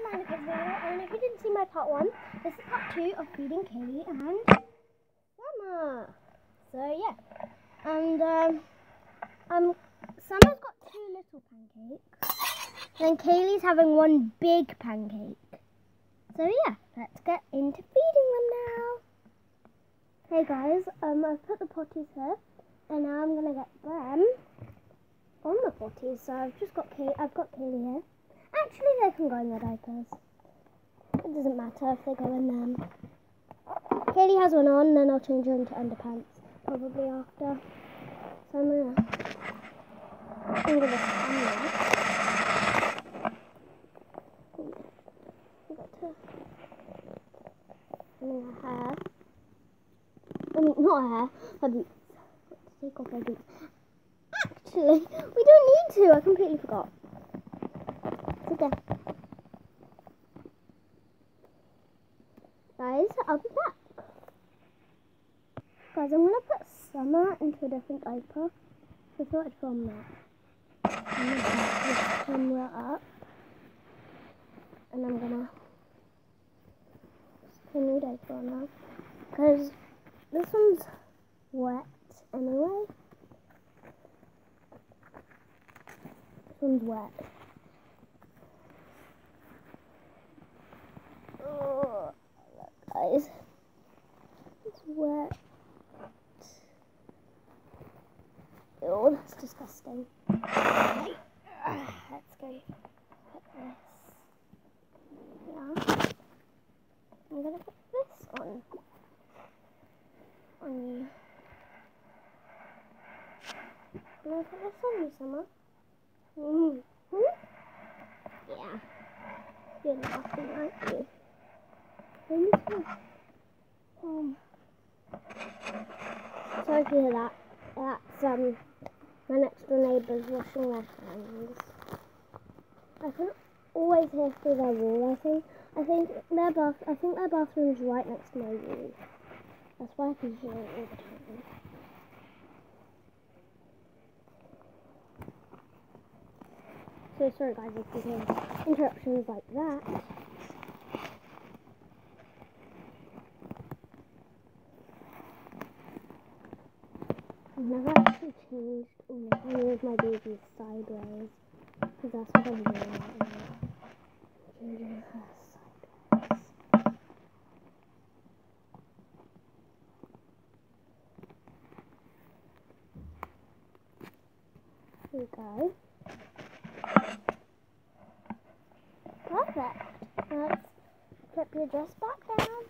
Miranda Kids video, and if you didn't see my part 1, this is part 2 of feeding Kaylee and Summer. So yeah, and Summer's got 2 little pancakes, and then Kaylee's having 1 big pancake. So yeah, let's get into feeding them now. Hey guys, I've put the potties here, and now I'm gonna get them on the potties. So I've got Kaylee here. Actually, they can go in their diapers. It doesn't matter if they go in them. Kaylee has one on, then I'll change her into underpants probably after. So I'm gonna stand there. Her hair. I mean, not her hair. Her boots. Got to take off her boots. Actually, we don't need to. I completely forgot. Okay. Guys, I'll be back. Guys, I'm going to put Summer into a different diaper. So I thought I'd film that. I'm going to put this camera up. And I'm going to put a new diaper on now. Because this one's wet anyway. This one's wet. Oh, look guys, it's wet. Oh, that's disgusting. Okay. Let's go put this. Yeah. I'm gonna put this on you. I'm gonna put this on you, Summer. Yeah. You're laughing, aren't you? Sorry to hear that. That's my next door neighbours washing their hands. I can always hear through their wall. I think their bathroom's right next to my wall. That's why I can hear it all the time. So sorry guys if you hear interruptions like that. I've never actually changed any of my babies sideways, because that's what I'm doing right now. Changing her sideways. Here we go. Perfect. Let's flip your dress back down.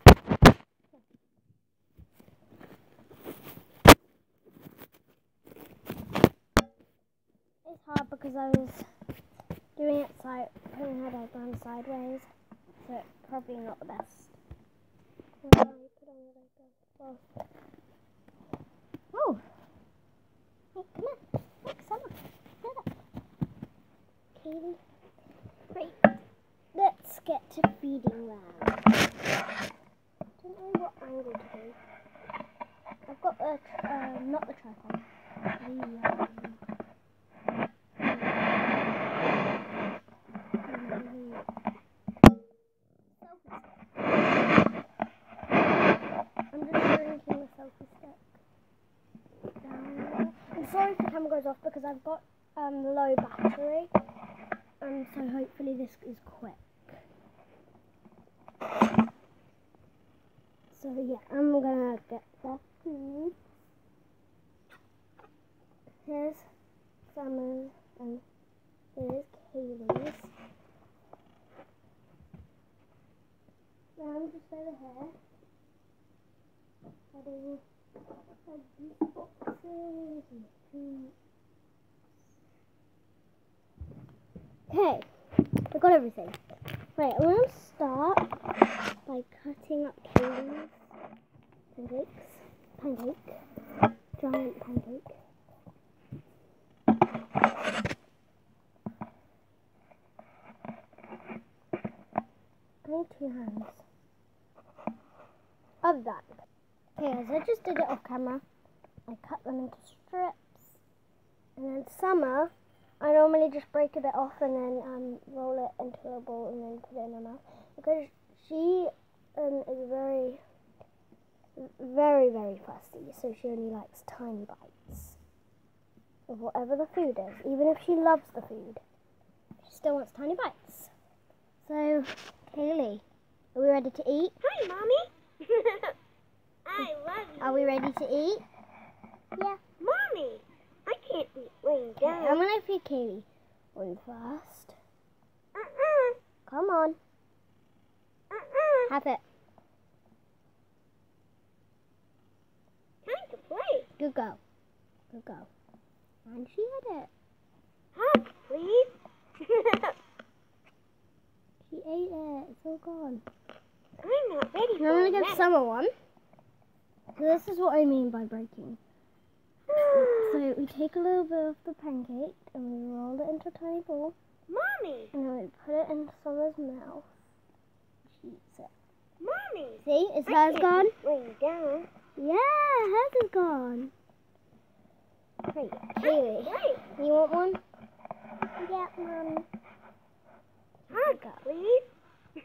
It's hard because I was doing it putting her diaper on sideways, so it's probably not the best. Put on your diaper. Well. Oh! Hey, come on. Look, Summer. Get up. Kaylee. Right. Let's get to feeding now. I don't know what angle to do. I've got the, not the tripod. I'm just drinking the selfie stick. I'm sorry if the camera goes off because I've got low battery. So hopefully this is quick. So yeah, I'm gonna get the food. Here's Summer's and here's Kaylee's. Now just over here. Adding these boxes and food. Okay, I got everything. Right, I'm going to start by cutting up Kaylee's giant pancake. I need 2 hands of that. Okay, as I just did it off camera, I cut them into strips, and then Summer I normally just break a bit off and then roll it into a ball and then put it in her mouth, because she is very, very, very fussy, so she only likes tiny bites of whatever the food is. Even if she loves the food, she still wants tiny bites. So, Kaylee, are we ready to eat? Hi, Mommy. I love you. Are we ready to eat? Yeah. Mommy, I can't eat laying Okay, down. I'm gonna feed Kaylee one first. Uh-uh. Come on, Uh-uh. have it. Time to play. Good girl. Good girl. And she had it. Hug, please. She ate it. It's all gone. I'm not ready I'm for gonna a give nap. Summer one. So this is what I mean by breaking. So we take a little bit of the pancake and we roll it into a tiny ball. Mommy, And then we put it in Summer's mouth. She eats it. Mommy. See? Is I hers can't gone? eat laying down. Yeah, hers is gone. Great. Kaylee, Play. you want one? Yeah, Mommy. Hug, Go. please.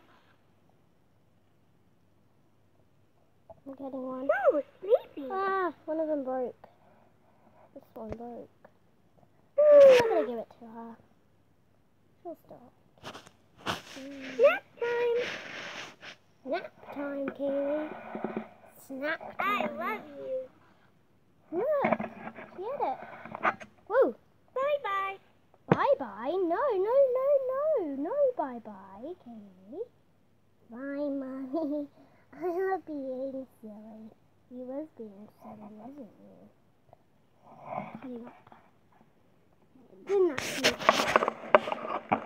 I'm getting one. So sleepy. Ah, one of them broke. This one broke. I'm not gonna give it to her. She'll stop. Nap time. Nap time, Kaylee. Snack I time. love you. Look, she had it. Woo! Bye-bye. Bye-bye. No, bye-bye, Kaylee. Bye, Mommy. I was being silly. You was being silly, wasn't you? Cutting up. Didn't actually.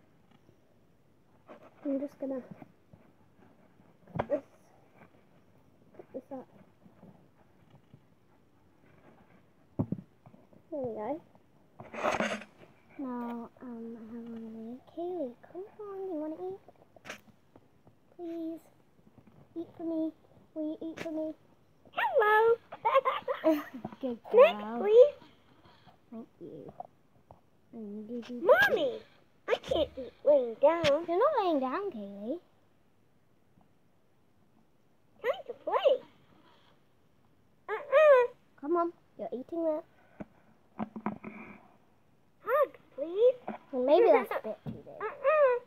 I'm just gonna put this up. There we go. Now, I have one of these. Kaylee, come on, you wanna eat? Please, eat for me. Will you eat for me? Hello. Good Next, girl. please. Thank you. And Mommy, I can't eat laying down. you're not laying down, Kaylee. Time to play. Uh-uh. Come on, you're eating that. Hug, please. Well, maybe that's a bit too big. Uh-uh.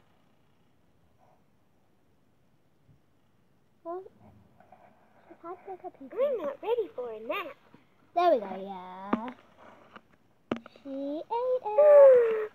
Well, she's had like a piece. I'm not ready for a nap. There we go, yeah. She ate it.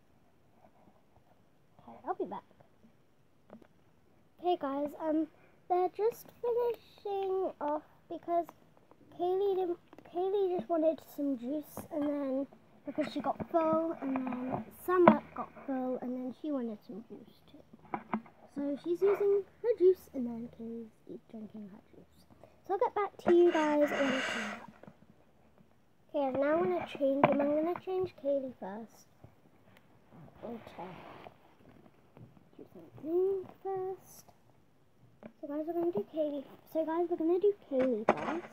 Okay, I'll be back. Okay, guys, they're just finishing off because Kaylee just wanted some juice, and then because she got full, and then Summer got full, and then she wanted some juice too. So she's using her juice, and then Kaylee's drinking her juice. So I'll get back to you guys when I come up. Okay, now I'm gonna change them. I'm gonna change Kaylee first. Okay. Do something first. So guys, we're gonna do Kaylee. So guys, we're gonna do Kaylee first.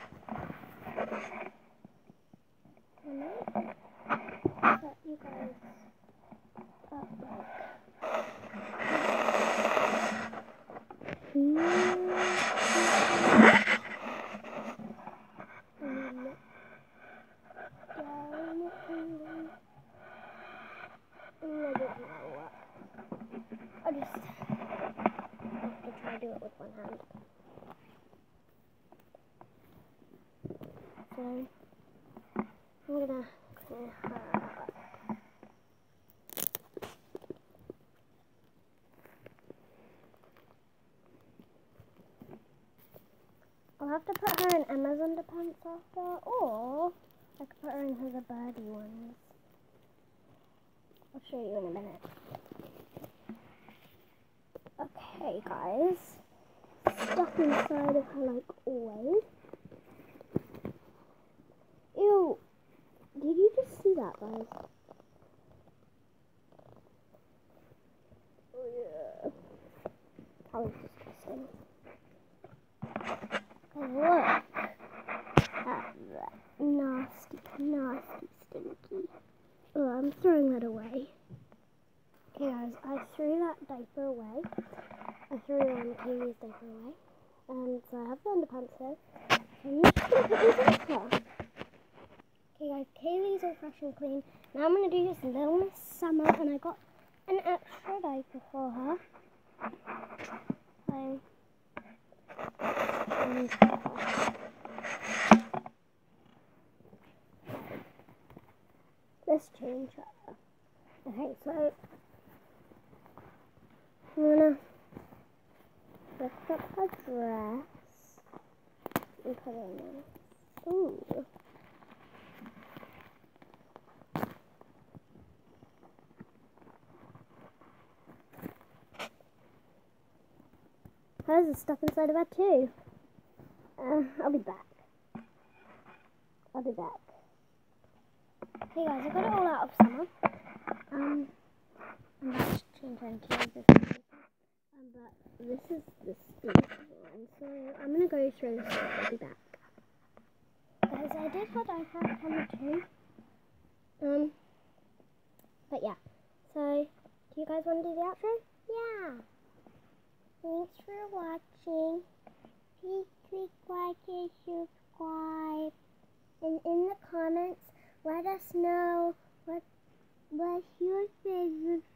Set you guys up I just have to try to do it with one hand. So I'm gonna clean her up. I'll have to put her in Emma's underpants after, or I could put her in the birdie ones. I'll show you in a minute. Okay, guys. Stuck inside of her like always. Ew. Did you just see that, guys? Oh, yeah. That was disgusting. And look at that nasty, nasty, stinky. guys, I threw that diaper away. I threw Kaylee's diaper away. And so I have the underpants here. So I'm just going to put these in here. Okay guys, Kaylee's all fresh and clean. Now I'm going to do this Little Miss Summer, and I got an extra diaper for her. So, let's change her. Okay, so I'm going to lift up her dress and put it in there. Ooh. There's stuff inside of her too. I'll be back. Okay guys, I got it all out of Summer. I'm about to change her into this but this is the stupid one, so I'm gonna go through this one. I'll be back. Guys, I did her diaper at camera too. But yeah. So, do you guys want to do the outro? Yeah. Thanks for watching. Please click like and subscribe. And in the comments, let us know what's your favorite